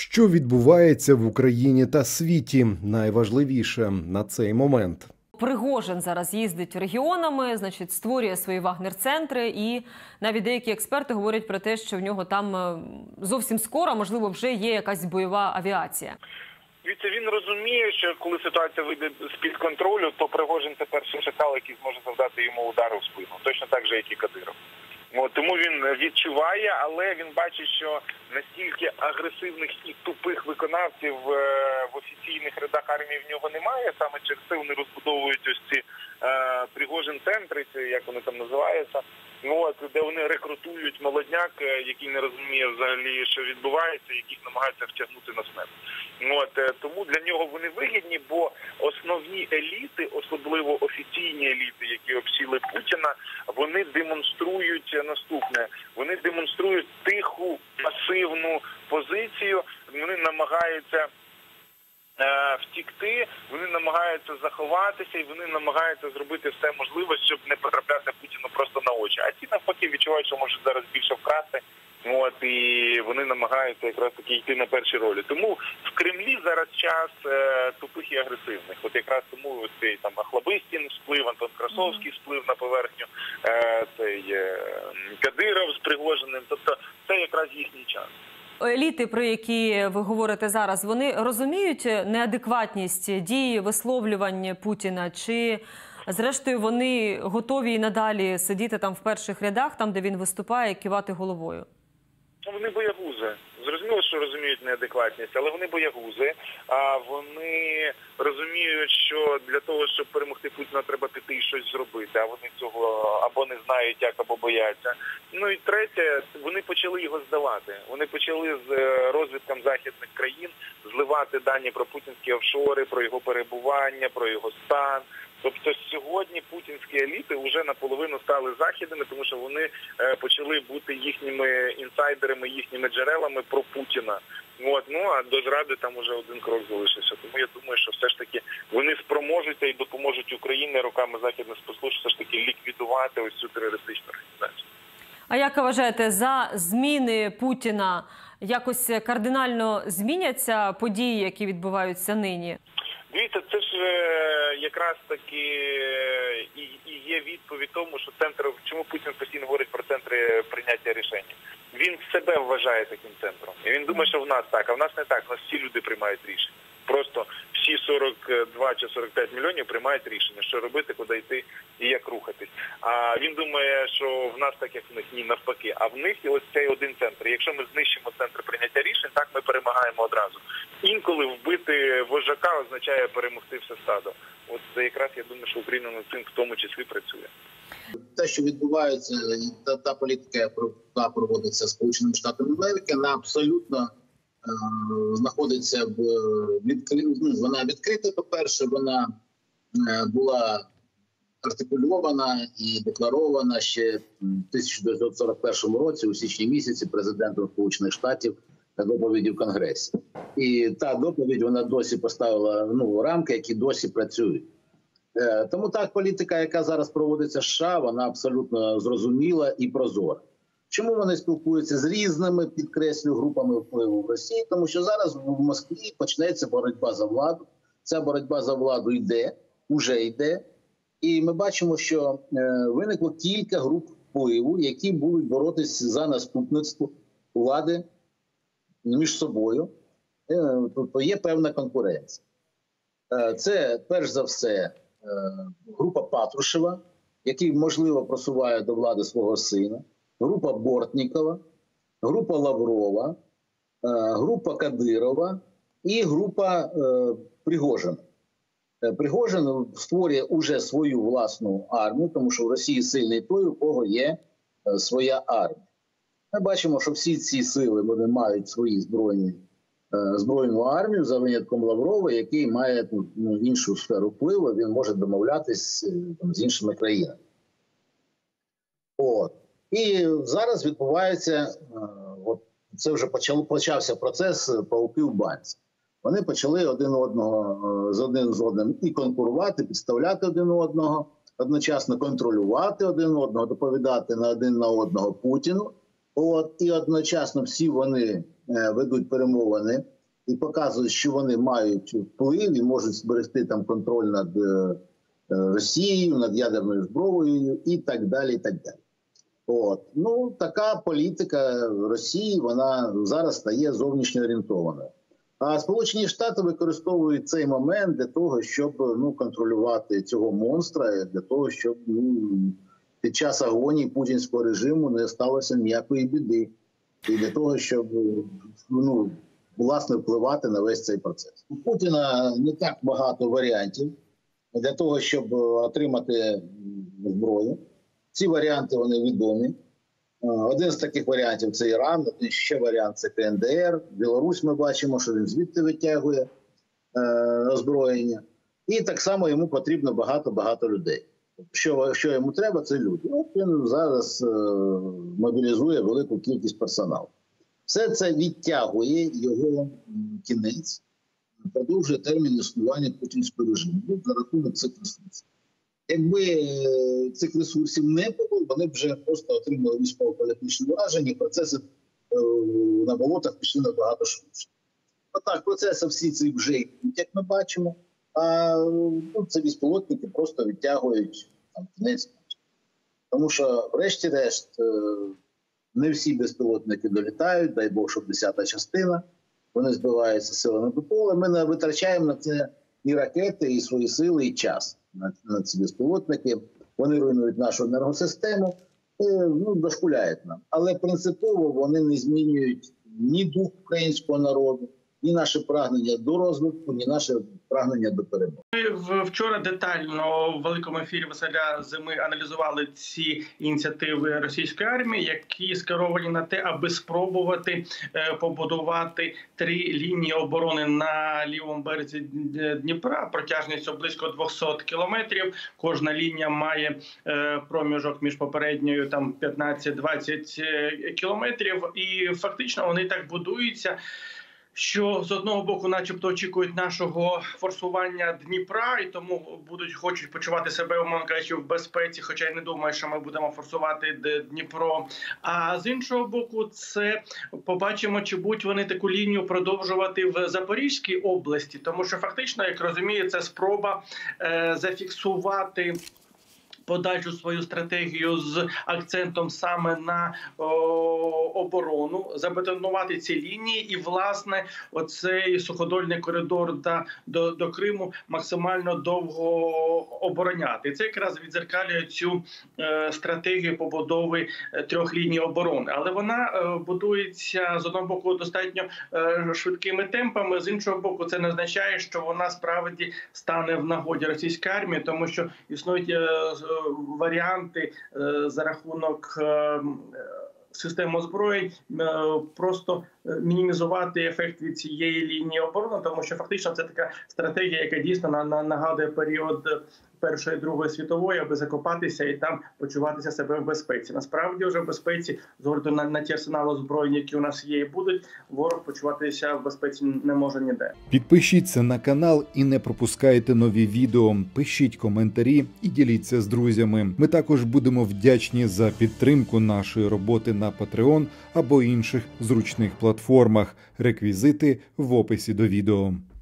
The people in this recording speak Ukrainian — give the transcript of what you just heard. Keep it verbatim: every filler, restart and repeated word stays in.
Що відбувається в Україні та світі? Найважливіше на цей момент. Пригожин зараз їздить регіонами, значить, створює свої вагнер-центри, і навіть деякі експерти говорять про те, що в нього там зовсім скоро, можливо, вже є якась бойова авіація. Він розуміє, що коли ситуація вийде з-під контролю, то Пригожин – це перший шакал, який зможе завдати йому удару в спину. Точно так же, як і Кадиров. От, тому він відчуває, але він бачить, що настільки агресивних і тупих виконавців в офіційних рядах армії в нього немає. Саме через це вони розбудовують ось ці е, Пригожин-центри, як вони там називаються, от, де вони рекрутують молодняк, який не розуміє взагалі, що відбувається, яких намагаються втягнути на смерть. От, тому для нього вони вигідні, бо основні еліти, особливо офіційні еліти, які обсіли Путіна, вони демонструють наступне. Вони демонструють тиху, пасивну позицію, вони намагаються е, втікти, вони намагаються заховатися і вони намагаються зробити все можливе, щоб не потрапляти Путіну просто на очі. А ці навпаки відчувають, що можуть зараз більше вкрасти. От, і вони намагаються якраз таки йти на перші ролі. Тому в Кремлі зараз час е, тупих і агресивних. От якраз тому ось цей там Охлобистін сплив, Антон Красовський сплив на поверхню, е, цей е, Кадиров з Пригожиним. Тобто це якраз їхній час. Еліти, про які ви говорите зараз, вони розуміють неадекватність дій, висловлювань Путіна? Чи, зрештою, вони готові і надалі сидіти там в перших рядах, там, де він виступає, і кивати головою? Вони боягузи. Зрозуміло, що розуміють неадекватність, але вони боягузи. А вони розуміють, що для того, щоб перемогти Путіна, треба піти і щось зробити. А вони цього або не знають як, або бояться. Ну і третє, вони почали його здавати. Вони почали з розвідкам західних країн зливати дані про путінські офшори, про його перебування, про його стан. Тобто сьогодні путінські еліти вже наполовину стали західними, тому що вони е, почали бути їхніми інсайдерами, їхніми джерелами про Путіна. От, ну а до зради там уже один крок залишився. Тому я думаю, що все ж таки вони спроможуться і допоможуть Україні руками західних спецслужб все ж таки ліквідувати ось цю терористичну організацію. А як вважаєте, за зміни Путіна якось кардинально зміняться події, які відбуваються нині? Дивіться, це ж е, якраз таки і, і є відповідь тому, що центр, чому Путін постійно говорить про центри прийняття рішень. Він себе вважає таким центром. І він думає, що в нас так, а в нас не так. У нас всі люди приймають рішення. Просто всі сорок два чи сорок п'ять мільйонів приймають рішення, що робити, куди йти і як рухатись. А він думає, що в нас так, як в них, ні, навпаки. А в них є ось цей один центр. І якщо ми знищимо центр прийняття рішень, так ми перемагаємо одразу. Інколи вбити вожака означає перемогти все стадо. От це якраз, я думаю, що Україна над цим в тому числі працює. Те, що відбувається, та, та політика, яка проводиться Сполученими Штатами Америки, вона абсолютно е, знаходиться в відкритій, ну, вона відкрита, по-перше, вона е, була артикульована і декларована ще в тисяча дев'ятсот сорок першому році, у січні місяці, президентом Сполучених Штатів на доповіді в Конгресі. І та доповідь, вона досі поставила ну, рамки, які досі працюють. Е, тому так, політика, яка зараз проводиться в США, вона абсолютно зрозуміла і прозора. Чому вони спілкуються з різними, підкреслю, групами впливу в Росії? Тому що зараз в Москві почнеться боротьба за владу. Ця боротьба за владу йде, уже йде. І ми бачимо, що е, виникло кілька груп впливу, які будуть боротися за наступництво влади між собою. Е, тобто є певна конкуренція. Е, це, перш за все, е, група Патрушева, який, можливо, просуває до влади свого сина, група Бортнікова, група Лаврова, е, група Кадирова і група е, Пригожина. Пригожин створює уже свою власну армію, тому що в Росії сильний той, у кого є своя армія. Ми бачимо, що всі ці сили вони мають свої збройні, збройну армію, за винятком Лаврова, який має ну, іншу сферу впливу, він може домовлятись там, з іншими країнами. От. І зараз відбувається, от, це вже почав, почався процес пауки в банці. Вони почали один одного з один з одним і конкурувати, підставляти один одного, одночасно контролювати один одного, доповідати на один на одного Путіну. От, і одночасно всі вони е, ведуть перемовини і показують, що вони мають вплив і можуть зберегти там контроль над е, Росією, над ядерною зброєю і так далі. І так далі. От. Ну, така політика Росії, вона зараз стає зовнішньо орієнтованою. А Сполучені Штати використовують цей момент для того, щоб ну, контролювати цього монстра, для того, щоб ну, під час агонії путінського режиму не сталося ніякої біди. І для того, щоб ну, власне впливати на весь цей процес. У Путіна не так багато варіантів для того, щоб отримати зброю. Ці варіанти, вони відомі. Один з таких варіантів – це Іран, один ще варіант – це Ка Ен Де Ер. Білорусь ми бачимо, що він звідти витягує е, озброєння. І так само йому потрібно багато-багато людей. Що, що йому треба – це люди. От він зараз е, мобілізує велику кількість персоналу. Все це відтягує його кінець, продовжує термін існування путінського режиму за рахунок цих ресурсів. Якби цих ресурсів не було, вони б вже просто отримали військово-політичне враження, і процеси на болотах пішли набагато швидше. Отак, процеси всі ці вже йдуть, як ми бачимо, а ну, це безпілотники просто відтягують там, кінець. Тому що, врешті-решт, не всі безпілотники долітають, дай Бог, щоб десята частина, вони збиваються силами ППО, ми не витрачаємо на це і ракети, і свої сили, і час. На, на ці безпілотники, вони руйнують нашу енергосистему, і, ну, дошкуляють нам. Але принципово вони не змінюють ні дух українського народу, ні наше прагнення до розвитку, ні наше прагнення до перемоги. Ми вчора детально в великому ефірі Василя Зими аналізували ці ініціативи російської армії, які скеровані на те, аби спробувати побудувати три лінії оборони на лівому березі Дніпра, протяжністю близько двохсот кілометрів. Кожна лінія має проміжок між попередньою там п'ятнадцять-двадцять кілометрів, і фактично вони так будуються, що з одного боку начебто очікують нашого форсування Дніпра, і тому будуть хочуть почувати себе, умовно кажучи, в безпеці, хоча я не думаю, що ми будемо форсувати Дніпро. А з іншого боку, це побачимо, чи будуть вони таку лінію продовжувати в Запорізькій області, тому що фактично, як розумію, це спроба е, зафіксувати подальшу свою стратегію з акцентом саме на о, оборону, забетонувати ці лінії і, власне, оцей суходольний коридор до, до, до Криму максимально довго обороняти. І це якраз відзеркалює цю е, стратегію побудови е, трьох ліній оборони. Але вона е, будується, з одного боку, достатньо е, швидкими темпами, з іншого боку, це не означає, що вона справді стане в нагоді російської армії, тому що існують е, варіанти за рахунок систем озброєнь просто мінімізувати ефект від цієї лінії оборони, тому що фактично це така стратегія, яка дійсно нагадує період Першої, Другої світової, аби закопатися і там почуватися себе в безпеці. Насправді вже в безпеці, з огляду на, на ті арсенали озброєння, які у нас є і будуть, ворог почуватися в безпеці не може ніде. Підпишіться на канал і не пропускайте нові відео. Пишіть коментарі і діліться з друзями. Ми також будемо вдячні за підтримку нашої роботи на Patreon або інших зручних платформах. Реквізити в описі до відео.